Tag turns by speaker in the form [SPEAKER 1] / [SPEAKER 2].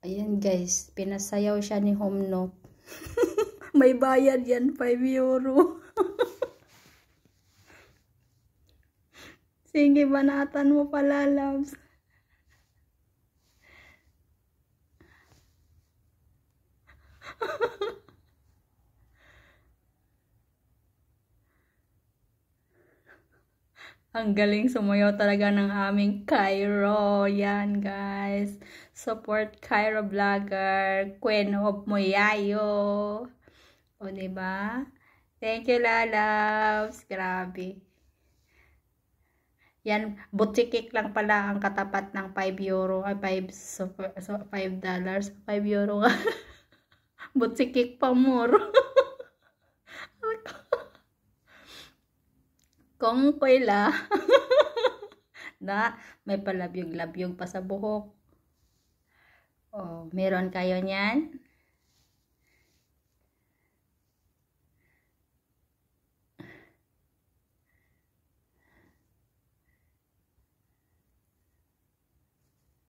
[SPEAKER 1] Ayan guys, pinasayaw siya ni Homnok. May bayad yan, 5 euro. Sige, banatan mo pala, loves. Ang galing sumayaw talaga ng aming Cairo. Yan, guys. Support Cairo Vlogger. Queen of Moyayo. O, diba? Thank you, lalabs. Grabe. Yan, butikik lang pala ang katapat ng 5 euro. Ay, 5, so $5. 5 euro nga. Butikik pa more. Kung ko'y na may palabyog-labyog pa sa buhok. Oh, meron kayo niyan?